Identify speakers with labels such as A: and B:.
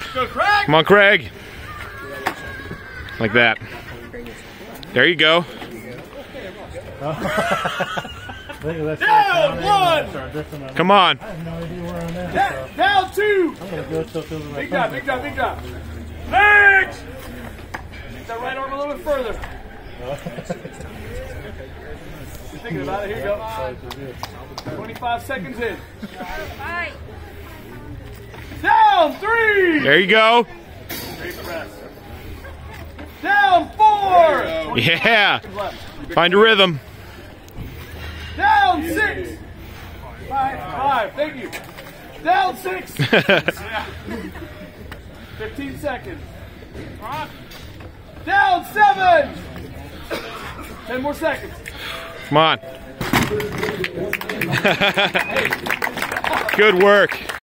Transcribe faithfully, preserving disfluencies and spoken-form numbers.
A: Go, Craig.
B: Come on, Craig. Like that. There you go.
A: Down one.
B: Come on.
A: Down, down two. Big job, big job, big job. Legs. Get that right arm a little bit further. You're thinking about it. Here you go. twenty-five seconds in. Down three.
B: There you go.
A: Down four.
B: Yeah. Find your rhythm.
A: Down six. Five. Five. Thank you. Down six. Fifteen seconds. Down seven. Ten more seconds.
B: Come on. Good work.